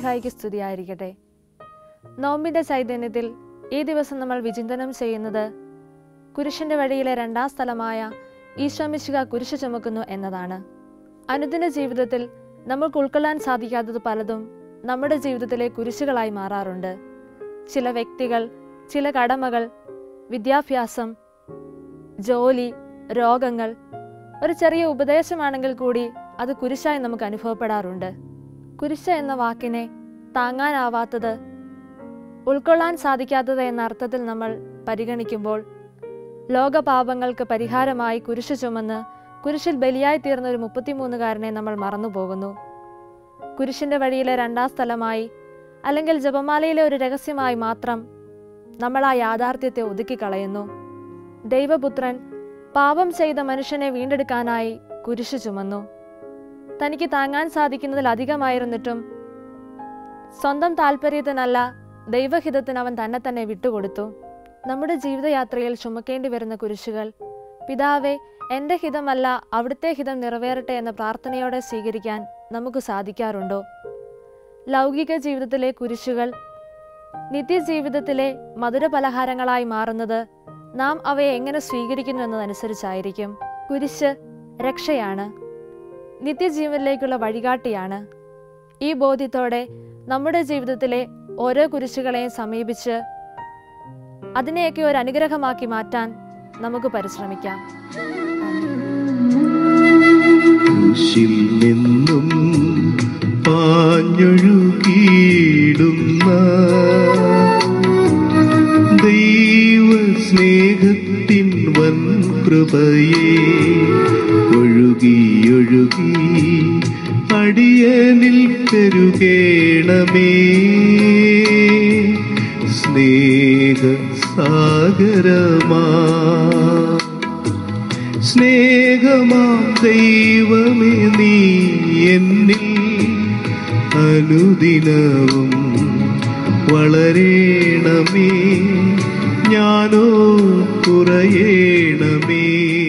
മിശിഹായ്ക്ക് സ്തുതിയായിരിക്കട്ടെ. നോമ്പിന്റെ ചൈതന്യത്തിൽ ഈ ദിവസം നമ്മൾ വിചിന്തനം ചെയ്യുന്നത് കുരിശിന്റെ വഴിയിലെ രണ്ടാം സ്ഥലമായ ഈശോ മിശിഹ കുരിശ് ചുമക്കുന്നു എന്നതാണ്. അനുദിന ജീവിതത്തിൽ നമുക്ക് ഉൾക്കൊള്ളാൻ സാധിക്കാത്തത് പലതും നമ്മുടെ ജീവിതത്തിലെ കുരിശുകളായി മാറാറുണ്ട്. ചില വ്യക്തികൾ, ചില കടമകൾ, വിദ്യാഭ്യാസം, ജോലി, രോഗങ്ങൾ, ഒരു ചെറിയ ഉപദേശമാണെങ്കിൽ കൂടി അത് കുരിശായി നമുക്ക് അനുഭവപ്പെടാറുണ്ട്. കുരിശ് എന്ന വാക്കിനെ താങ്ങാനാവാത്തത്, ഉൾക്കൊള്ളാൻ സാധിക്കാത്തത് എന്ന അർത്ഥത്തിൽ നമ്മൾ പരിഗണിക്കുമ്പോൾ ലോകപാപങ്ങൾക്ക് പരിഹാരമായി കുരിശ് ചുമന്ന് കുരിശിൽ ബലിയായി തീർന്ന ഒരു 33കാരനെ നമ്മൾ മറന്നുപോകുന്നു. കുരിശിന്റെ വഴിയിലെ രണ്ടാം സ്ഥലമായി അല്ലെങ്കിൽ ജപമാലയിലെ ഒരു രഹസ്യമായി മാത്രം നമ്മൾ ആ യാഥാർത്ഥ്യത്തെ ഒതുക്കിക്കളയുന്നു. ദൈവപുത്രൻ പാപം ചെയ്ത മനുഷ്യനെ വീണ്ടെടുക്കാനായി കുരിശ് ചുമന്നു. തനിക്ക് താങ്ങാൻ സാധിക്കുന്നതിലധികമായിരുന്നിട്ടും സ്വന്തം താല്പര്യത്തിനല്ല, ദൈവഹിതത്തിന് അവൻ തന്നെ വിട്ടുകൊടുത്തു. നമ്മുടെ ജീവിതയാത്രയിൽ ചുമക്കേണ്ടി വരുന്ന കുരിശുകൾ പിതാവേ, എൻ്റെ ഹിതമല്ല അവിടുത്തെ ഹിതം നിറവേറട്ടെ എന്ന പ്രാർത്ഥനയോടെ സ്വീകരിക്കാൻ നമുക്ക് സാധിക്കാറുണ്ടോ? ലൗകിക ജീവിതത്തിലെ കുരിശുകൾ നിത്യജീവിതത്തിലെ മധുരപലഹാരങ്ങളായി മാറുന്നത് നാം അവയെ എങ്ങനെ സ്വീകരിക്കുന്നു എന്നതനുസരിച്ചായിരിക്കും. കുരിശ് രക്ഷയാണ്, നിത്യജീവനിലേക്കുള്ള വഴികാട്ടിയാണ്. ഈ ബോധ്യത്തോടെ നമ്മുടെ ജീവിതത്തിലെ ഓരോ കുരിശുകളെയും സമീപിച്ച് അതിനെയൊക്കെ ഒരു അനുഗ്രഹമാക്കി മാറ്റാൻ നമുക്ക് പരിശ്രമിക്കാം. കുരിശിൽ നിന്നും പാഞ്ഞൊഴുകിയിടുന്ന ദൈവ സ്നേഹത്തിൻ വൻ കൃപയെ ഒഴുകി അടിയനിൽ പെരുകേണമേ. സ്നേഹ സാഗരമാ സ്നേഹമാം ദൈവമേ, നീ എന്നിൽ അനുദിനവും വളരേണമേ, ഞാനോ കുറയേണമേ.